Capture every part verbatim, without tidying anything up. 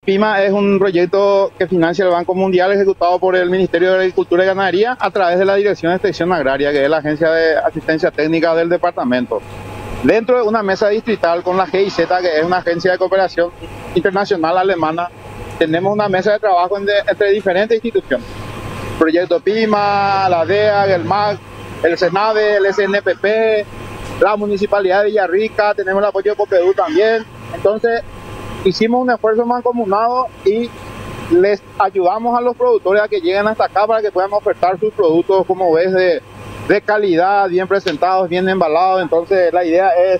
PIMA es un proyecto que financia el Banco Mundial ejecutado por el Ministerio de Agricultura y Ganadería a través de la Dirección de Extensión Agraria, que es la agencia de asistencia técnica del departamento. Dentro de una mesa distrital con la G I Z, que es una agencia de cooperación internacional alemana, tenemos una mesa de trabajo entre diferentes instituciones. Proyecto PIMA, la D E A, el M A C, el SENAVE, el S N P P, la Municipalidad de Villarrica, tenemos el apoyo de COPEDU también. Entonces, hicimos un esfuerzo mancomunado y les ayudamos a los productores a que lleguen hasta acá para que puedan ofertar sus productos, como ves, de, de calidad, bien presentados, bien embalados. Entonces, la idea es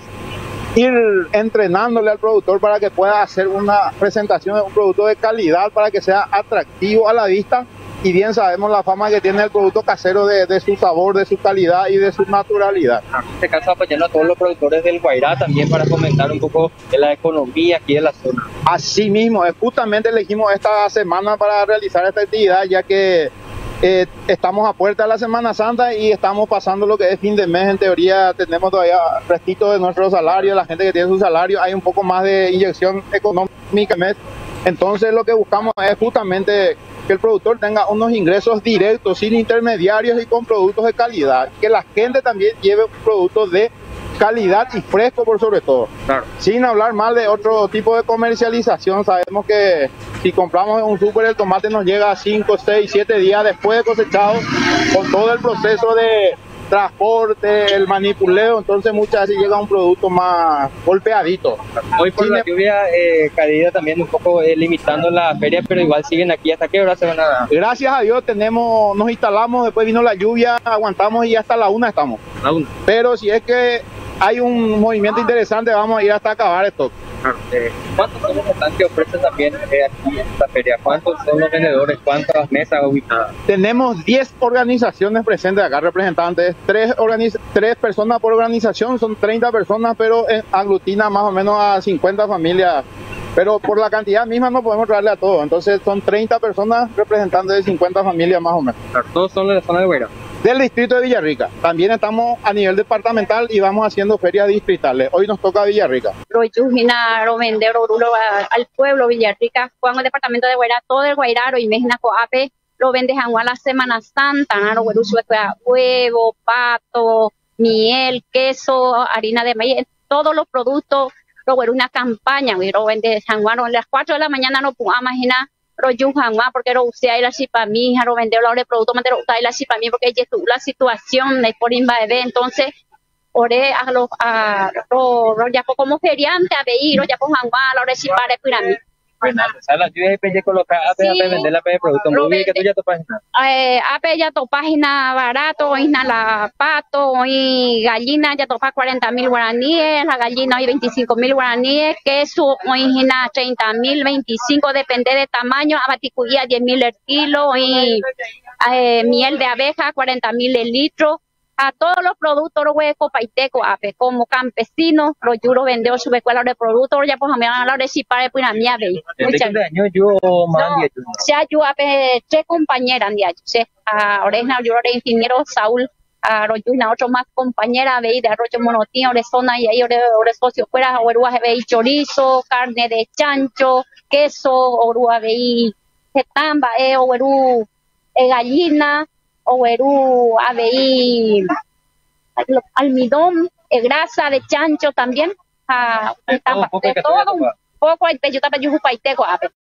ir entrenándole al productor para que pueda hacer una presentación de un producto de calidad para que sea atractivo a la vista. Y bien sabemos la fama que tiene el producto casero de, de su sabor, de su calidad y de su naturalidad. En este caso apoyando a todos los productores del Guairá también para fomentar un poco de la economía aquí de la zona. Así mismo, justamente elegimos esta semana para realizar esta actividad, ya que eh, estamos a puerta de la Semana Santa y estamos pasando lo que es fin de mes. En teoría tenemos todavía restitos de nuestro salario, la gente que tiene su salario, hay un poco más de inyección económica en mes. Entonces lo que buscamos es justamente que el productor tenga unos ingresos directos, sin intermediarios y con productos de calidad. Que la gente también lleve productos de calidad y fresco por sobre todo. Claro. Sin hablar mal de otro tipo de comercialización. Sabemos que si compramos en un súper el tomate nos llega a cinco, seis, siete días después de cosechado, con todo el proceso de transporte, el manipuleo, entonces muchas veces llega un producto más golpeadito. Hoy por Sin la lluvia eh, caída también un poco eh, limitando la feria, pero igual siguen aquí. ¿Hasta qué hora se van a dar? Gracias a Dios tenemos, nos instalamos, después vino la lluvia, aguantamos y hasta la una estamos. La una. Pero si es que hay un movimiento interesante, vamos a ir hasta acabar esto. Claro. Eh, ¿Cuántos son los stands que ofrecen también eh, aquí en esta feria? ¿Cuántos son los vendedores? ¿Cuántas mesas ubicadas? Tenemos diez organizaciones presentes acá, representantes, tres, tres personas por organización, son treinta personas, pero eh, aglutina más o menos a cincuenta familias. Pero por la cantidad misma no podemos traerle a todos, entonces son treinta personas representantes de cincuenta familias más o menos. Claro, todos son de la zona de Guairá. Del distrito de Villarrica. También estamos a nivel departamental y vamos haciendo ferias distritales. Hoy nos toca Villarrica. Royujina, Romender, Orulo, al pueblo Villarrica, Juan el departamento de Guairá, todo el Guairá, y Mejina, Coape, lo vende Juan la Semana Santa, ¿no? Huevo, pato, miel, queso, harina de maíz, todos los productos, lo una campaña, lo vende San Juan, a las cuatro de la mañana no puedo imaginar. Royu Juanma, porque lo usé ahí la chipamí, lo vender los productos, me lo usé ahí la chipamí, porque ya la situación de por invadir, entonces, oré a los, a los, ya como feriante, a ver, ya con Juanma, lo recipare para mí. La lluvia de colocar A P A vender la P de producto muy bien que tú ya tu página. Eh, A P ya tu página barato, hoy la pato, hoy gallina ya topa cuarenta mil guaraníes, la gallina hoy veinticinco mil guaraníes, queso hoy treinta mil, veinticinco, depende de tamaño, abaticudía diez mil el kilo, hoy eh, miel de abeja cuarenta mil el litro. A todos los productos los huecos paiteco ape como campesinos los yuros vendeo su escuela de productos ya pues a mí a la hora de para pues a mí a ver muchas años yo más no sea yo ape tres compañeras de allí a oreja yo de ingeniero Saúl a una otra más compañera de de arroyo monotío de zona y ahí ore socio fuera orua de chorizo carne de chancho queso orua de setamba eh oru gallina o eru A B I, almidón, eh, grasa de chancho también, a, de todo, poco de todo un poco, yo también yo paiteco,